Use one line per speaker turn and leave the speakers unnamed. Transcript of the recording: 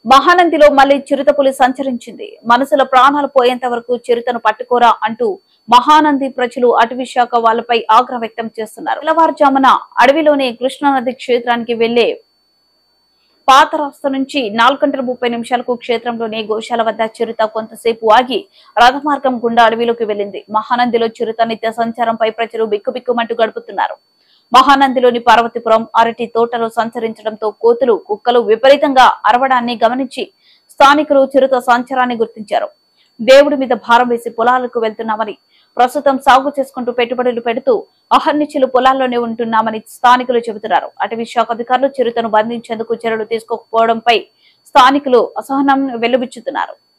మహానందిలో మళ్లీ చిరుతపులి సంచరించింది. మనసులో ప్రాణాలు పోయేంత వరకు చిరుతను పట్టుకోరా అంటూ మహానంది ప్రజలు అటవీ శాఖ వాళ్లపై ఆగ్రహం వ్యక్తం చేస్తున్నారు. తెల్లవారుజామున అడవిలోని కృష్ణానది క్షేత్రానికి వెళ్లే పాత రాస్తా నుంచి 4:30 క్షేత్రంలోని గోశాల వద్ద చిరుత కొంతసేపు ఆగి రథమార్గం గుండా అడవిలోకి వెళ్లింది. మహానందిలో చిరుత నిత్య సంచారంపై ప్రజలు బిక్కుబిక్కుమంటూ గడుపుతున్నారు. మహానందిలోని పార్వతీపురం అరటి తోటలో సంచరించడంతో కోతులు, కుక్కలు విపరీతంగా అరవడాన్ని గమనించి స్థానికులు చిరుత సంచారాన్ని గుర్తించారు. దేవుడి మీద భారం వేసి పొలాలకు వెళ్తున్నామని, ప్రస్తుతం సాగు చేసుకుంటూ పెట్టుబడులు పెడుతూ అహర్నిశలు పొలాల్లోనే ఉంటున్నామని స్థానికులు చెబుతున్నారు. అటవీ శాఖ అధికారులు చిరుతను బంధించేందుకు చర్యలు తీసుకోకపోవడంపై స్థానికులు అసహనం వెల్లుబిచ్చుతున్నారు.